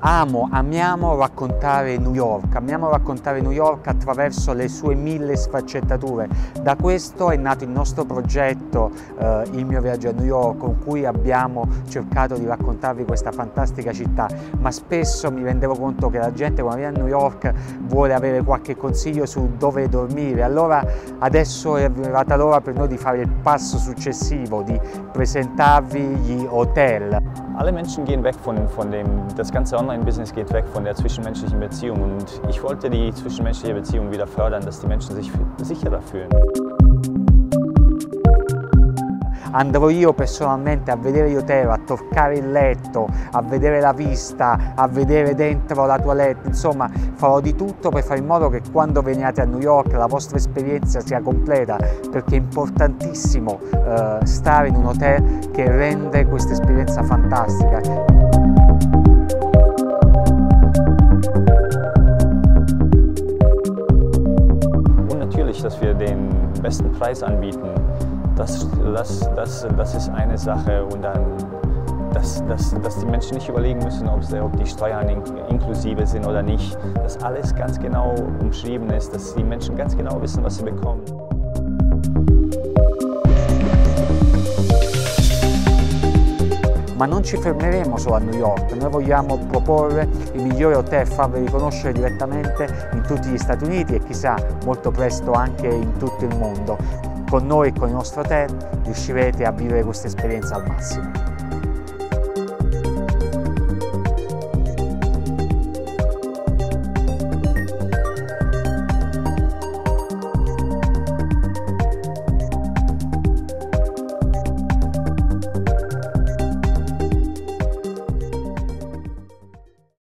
Amiamo raccontare New York attraverso le sue 1000 sfaccettature. Da questo è nato il nostro progetto, Il mio viaggio a New York, con cui abbiamo cercato di raccontarvi questa fantastica città, ma spesso mi rendevo conto che la gente quando viene a New York vuole avere qualche consiglio su dove dormire. Allora adesso è arrivata l'ora per noi di fare il passo successivo, di presentarvi gli hotel. Alle Menschen gehen weg das ganze Online-Business geht weg von der zwischenmenschlichen Beziehung und ich wollte die zwischenmenschliche Beziehung wieder fördern, dass die Menschen sich sicherer fühlen. Andrò io personalmente a vedere gli hotel, a toccare il letto, a vedere la vista, a vedere dentro la toilette, insomma farò di tutto per fare in modo che quando veniate a New York la vostra esperienza sia completa, perché è importantissimo stare in un hotel che rende questa esperienza fantastica. Und natürlich, dass wir den besten Preis anbieten. Das ist eine Sache und dann, dass die Menschen nicht überlegen müssen, ob die Steuern inklusive sind oder nicht, dass alles ganz genau umschrieben ist, dass die Menschen ganz genau wissen, was sie bekommen. Ma non ci fermeremo solo a New York, noi vogliamo proporre i migliori hotel, farvi conoscere direttamente in tutti gli Stati Uniti e chissà molto presto anche in tutto il mondo. Con noi e con il nostro hotel riuscirete a vivere questa esperienza al massimo.